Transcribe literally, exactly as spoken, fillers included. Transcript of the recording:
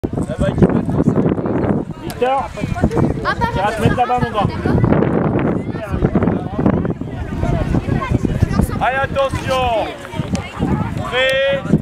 Victor, tu vas te mettre là-bas mon gars. Allez attention. Prêt.